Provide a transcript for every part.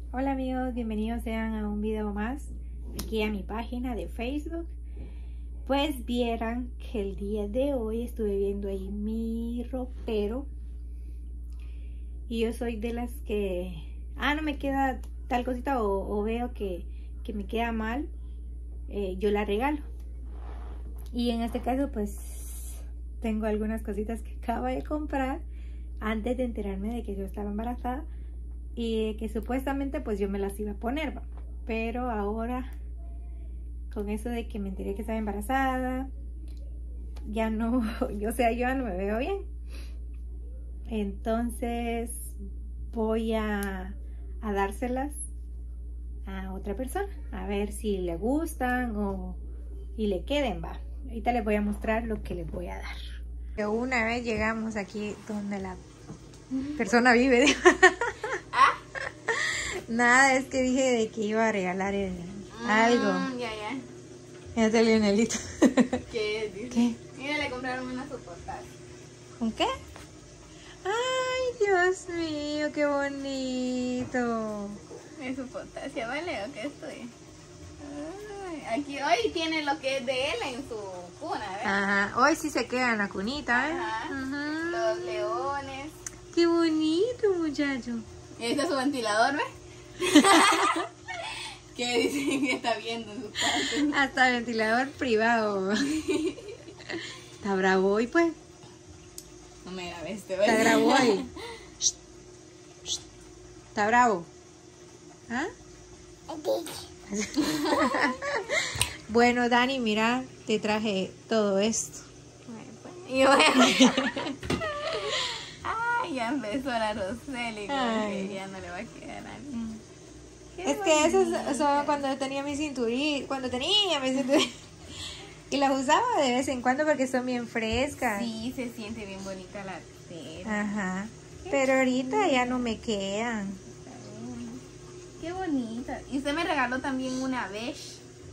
Hola amigos, bienvenidos sean a un video más aquí a mi página de Facebook. Pues vieran que el día de hoy estuve viendo ahí mi ropero y yo soy de las que no me queda tal cosita o veo que me queda mal, yo la regalo. Y en este caso pues tengo algunas cositas que acabo de comprar antes de enterarme de que yo estaba embarazada y que supuestamente pues yo me las iba a poner, ¿va? Pero ahora con eso de que me enteré que estaba embarazada, ya no, yo ya no me veo bien. Entonces voy a dárselas a otra persona, a ver si le gustan y le queden, va. Ahorita les voy a mostrar lo que les voy a dar. Una vez llegamos aquí donde la persona vive. Nada, es que dije de que iba a regalar algo. Ya salió Lionelito. ¿Qué? Dice? ¿Qué? Mira, le compraron una soportal. ¿Con qué? Ay, Dios mío, qué bonito. ¿Es su potasio, vale? ¿O qué estoy? Ay, aquí hoy tiene lo que es de él en su cuna, ¿ves? Ajá, hoy sí se queda en la cunita, ¿eh? Ajá. Los leones. Qué bonito, muchacho. Y ahí está su ventilador, ¿ves? ¿Qué dicen que está viendo en su cuarto? Hasta ventilador privado. Está bravo hoy, pues. No me grabes, te Está bravo hoy. Está bravo. ¿Ah? Bueno, Dani, mira, te traje todo esto. Y bueno. Ay, ya empezó la Roseli, que ya no le va a quedar a mí. Es que esos son cuando tenía mi cinturita, y las usaba de vez en cuando porque son bien frescas. Sí, se siente bien bonita la tela. Ajá. Pero ahorita ya no me quedan. Qué bonita. Y usted me regaló también una beige.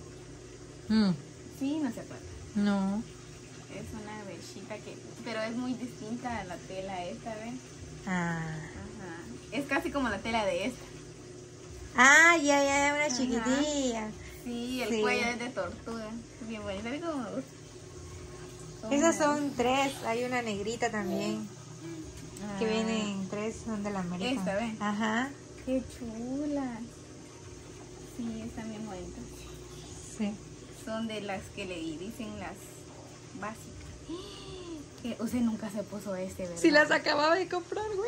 Sí, no se acuerda. No. Es una beigita pero es muy distinta a la tela esta, ¿ves? Ajá. Es casi como la tela de esta. Ya, una chiquitilla. Sí, el cuello es de tortuga. Bien bonita, ¿ves cómo me gusta? Esas son 3, hay una negrita también. Que vienen 3, son de la América. Esta, ¿ves? Ajá. Qué chula. Sí, están bien bonitas. Sí. Son de las que le dicen las básicas. Que usted nunca se puso ¿verdad? Sí, las acababa de comprar, güey.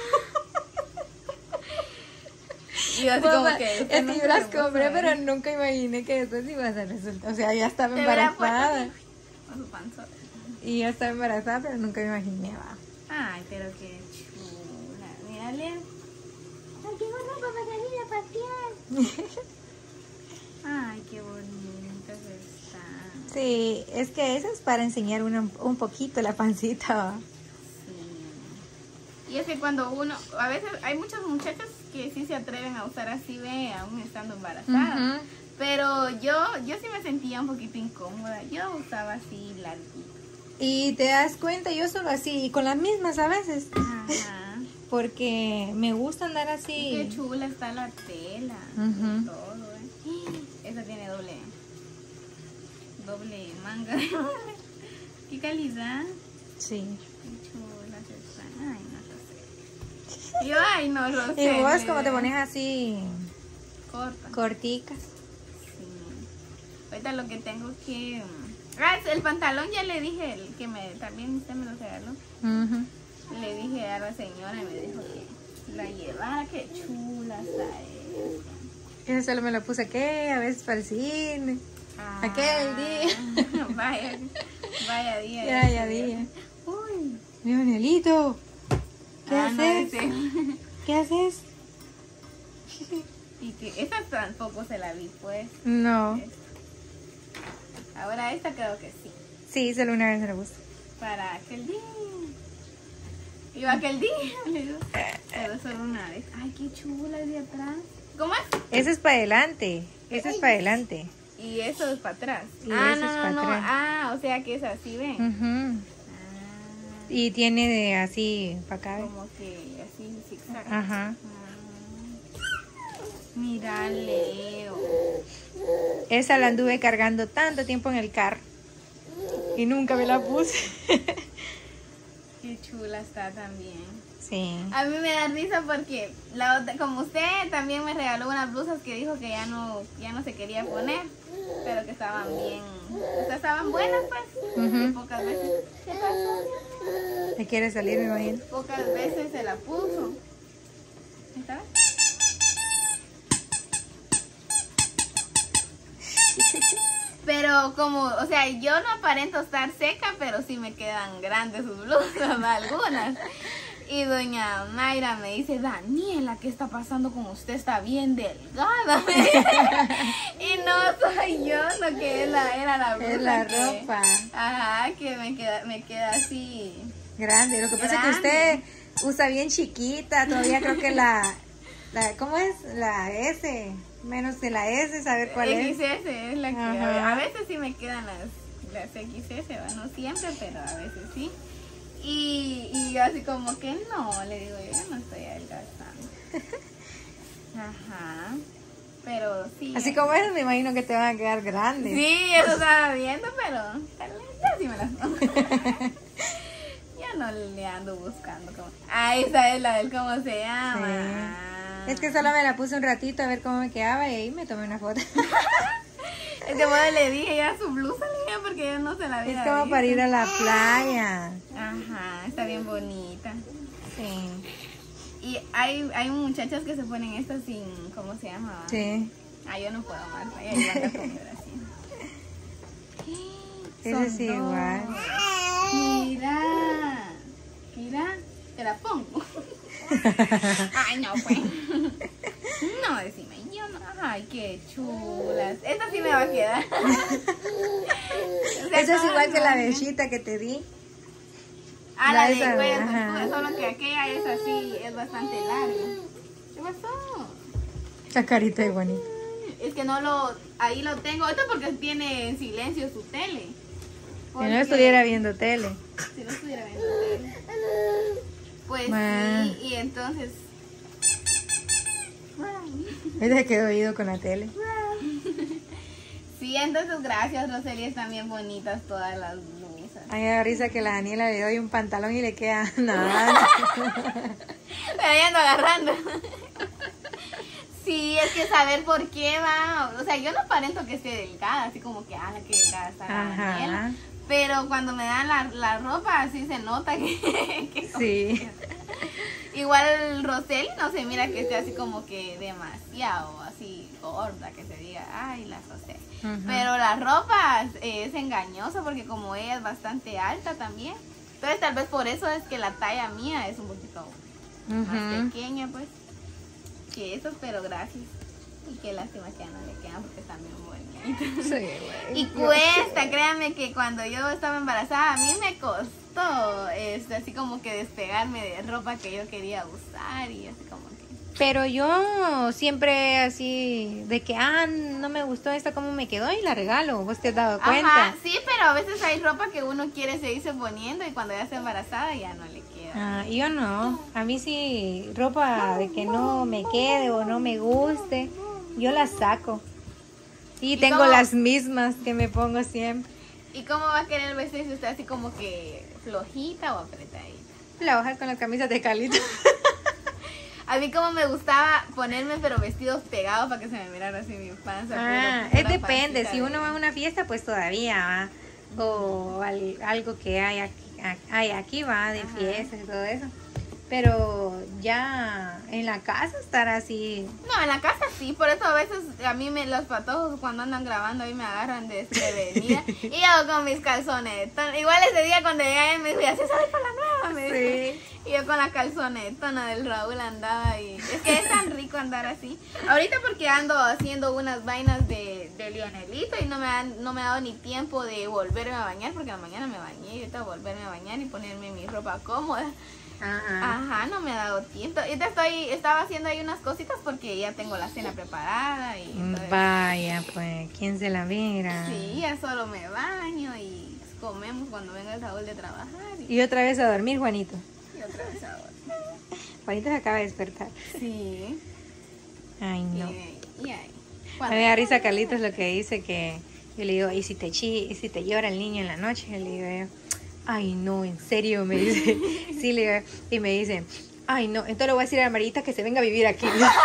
Y así como que es que yo las compré, pero nunca imaginé que después iba a resultar. O sea, ya estaba embarazada. Con su panzota. Y ya estaba embarazada, pero nunca me imaginé, va. Ay, pero qué chula. Mírale. Ay, qué bueno para salir a pasear. Ay, qué bonitas están. Sí, es que eso es para enseñar un poquito la pancita, ¿va? Sí. Y es que cuando uno, a veces hay muchas muchachas que sí se atreven a usar así, ve, aún estando embarazada. Pero yo sí me sentía un poquito incómoda. Yo usaba así larguito. Y te das cuenta, yo solo así, y con las mismas a veces. Ajá. Porque me gusta andar así. Qué chula está la tela. Todo, Esa tiene doble manga. Qué calidad. Sí. Qué chulas están. Ay, no sé. Yo, Rosé. ¿Y vos cómo te pones así? Corticas. Sí. Ahorita lo que tengo que... el pantalón ya le dije, el que también usted me lo regaló. Le dije a la señora y me dijo que la llevara, qué chula está esta. Eso solo me lo puse a veces para el cine. Aquel día. Vaya día. Vaya día. Uy, Lionelito. ¿Qué haces? No, ¿Qué haces? Y que esta tampoco se la vi, pues. No. Ahora esta creo que sí. Sí, solo una vez me la puse. Para aquel día. Y aquel día, le digo. Pero solo una vez. Ay, qué chula es de atrás. ¿Cómo es? Eso es para adelante. Eso es para adelante. Y eso es para atrás. Y eso es para atrás. O sea que es así, ¿ven? Y tiene de así para acá. Como que así zigzag. Ajá. Mira, Leo. Esa la anduve cargando tanto tiempo en el carro y nunca me la puse. Qué chula está también. Sí. A mí me da risa porque la otra, como usted también me regaló unas blusas que dijo que ya no se quería poner, pero que estaban bien, o sea, estaban buenas pues. Y pocas veces. ¿Qué pasó? ¿Te quiere salir, me imagino? Pocas veces se la puso. ¿Está? Pero como, o sea, yo no aparento estar seca, pero sí me quedan grandes sus blusas, algunas. Y doña Mayra me dice, Daniela, ¿qué está pasando con usted? Está bien delgada. Y no soy yo, lo que era la blusa. Es la ropa. Ajá, que me queda así. Grande. Lo que pasa es que usted usa bien chiquita. Todavía creo que ¿cómo es? La S. Menos de la S, saber cuál es. XS es la que a veces sí me quedan las XS, no siempre, pero a veces sí. Y yo así como que no, le digo, yo no estoy adelgazando. Ajá. Pero sí. Así como es, me imagino que te van a quedar grandes. Sí, eso estaba viendo, pero ya sí me las pongo. Ya no le ando buscando como. Ah, esa es la del cómo se llama. Sí. Es que solo me la puse un ratito a ver cómo me quedaba y ahí me tomé una foto. Es que bueno, le dije ya su blusa, le dije, porque yo no se la había Es como visto. para ir a la playa. Ajá, está bien bonita. Sí. Y hay muchachas que se ponen estas sin, ¿cómo se llama? Sí. Ah, yo no puedo más, ya iban a comer así. Eso es igual. Mira, te la pongo. Ay, no, pues. No, decime, yo no. Ay, qué chulas. Esta sí me va a quedar. O sea, Eso es igual que la bechita que te di. Ah, la de cuello tortuga, solo que aquella es así, es bastante larga. ¿Qué pasó? Esa carita es bonita. Es que ahí lo tengo. Esto porque tiene en silencio su tele. Si no estuviera viendo tele. Si no estuviera viendo tele. Pues sí, y entonces. Ella se quedó oído con la tele. Sí, entonces gracias, Roseli, están bien bonitas todas las blusas. Ay, me da risa que la Daniela le doy un pantalón y le queda nada. Pero ya ando agarrando. Sí, es que saber por qué va. O sea, yo no aparento que esté delgada, así como que, la que delgada está la Daniela. Pero cuando me dan la ropa, así se nota que sí. Igual Roseli no se mira que esté así como que demasiado así gorda, que se diga, ay, la Roseli. Pero la ropa es engañosa porque como ella es bastante alta también. Entonces tal vez por eso es que la talla mía es un poquito más pequeña, pues. Que eso, pero gracias. Y qué lástima que ya no le quedan porque están bien bonitas. Sí, y cuesta, créanme que cuando yo estaba embarazada a mí me costó así como que despegarme de ropa que yo quería usar y así como que... Pero yo siempre así de que, no me gustó esta como me quedó y la regalo, ¿vos te has dado cuenta? Ajá, sí, pero a veces hay ropa que uno quiere seguirse poniendo y cuando ya está embarazada ya no le queda. Yo no, a mí sí ropa de que no me quede o no me guste, yo la saco. Y tengo cómo? Las mismas que me pongo siempre. ¿Y cómo va a querer vestirse usted así como que flojita o apretadita? Floja con las camisas de Calito. A mí como me gustaba ponerme pero vestidos pegados para que se me mirara así mi panza. Depende, si uno va a una fiesta pues todavía va. O algo que hay aquí va de fiestas y todo eso. Pero ya en la casa estar así. No, en la casa sí, por eso a veces a mí los patojos cuando andan grabando ahí me agarran desprevenida. Y yo con mis calzones. Igual ese día cuando llegué me dijo, ¿así sabes para la nueva? Me dijo. Sí. Y yo con la calzonetona del Raúl andaba y... Es que es tan rico andar así. Ahorita porque ando haciendo unas vainas de Lionelito y no me ha dado ni tiempo de volverme a bañar porque mañana me bañé y ahorita volverme a bañar y ponerme mi ropa cómoda. Ajá, no me ha dado tiempo. Y estaba haciendo ahí unas cositas porque ya tengo la cena preparada y vaya, pues, ¿quién se la mira? Sí, ya solo me baño y comemos cuando venga el Raúl de trabajar. Y otra vez a dormir, Juanito. Y otra vez a dormir. Juanito se acaba de despertar. Sí. Ay, no. A mí me da risa Carlitos lo que dice, que yo le digo, ¿y si te llora el niño en la noche? Le digo yo, ay, no, en serio, me dice. Sí, le digo, y me dice, ay, no, entonces le voy a decir a la Marita que se venga a vivir aquí.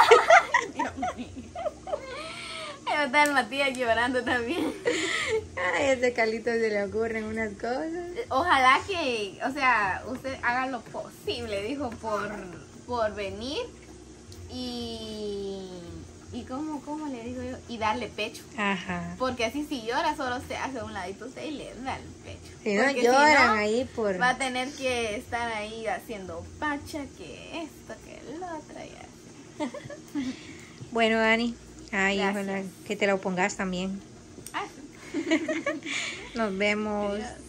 Está el Matías llorando también. Ay, a ese Carlitos se le ocurren unas cosas. Ojalá que, o sea, usted haga lo posible, dijo, por venir y ¿cómo le digo yo? Y darle pecho. Ajá. Porque así si llora solo se hace a un ladito usted y le da el pecho. Si no porque lloran si no, ahí por... va a tener que estar ahí haciendo pacha, que esto, que lo otro y así. Bueno, Dani. Ay, Gracias. ojalá que te lo pongas también. Ah, Nos vemos. Adiós.